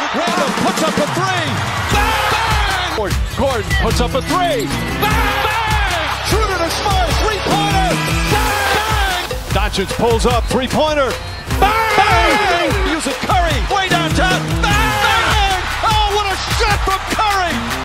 Randle puts up a three. Bang! Gordon puts up a three. Bang! Bang! Schroeder to Smart, three-pointer. Bang! Doncic pulls up, three-pointer. Bang! Bang! Use it, Curry.